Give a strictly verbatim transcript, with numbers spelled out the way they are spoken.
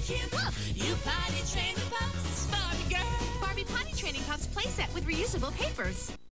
cute. You potty train the pups, Barbie girl. Barbie Potty Training Pups playset with reusable papers.